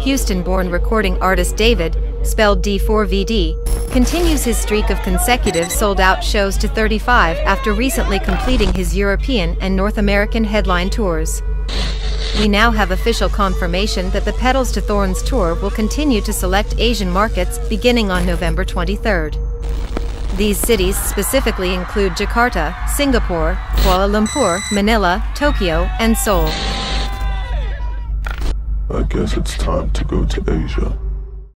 Houston-born recording artist David, spelled d4vd, continues his streak of consecutive sold-out shows to 35 after recently completing his European and North American headline tours. We now have official confirmation that the Petals to Thorns tour will continue to select Asian markets beginning on November 23rd. These cities specifically include Jakarta, Singapore, Kuala Lumpur, Manila, Tokyo, and Seoul. I guess it's time to go to Asia.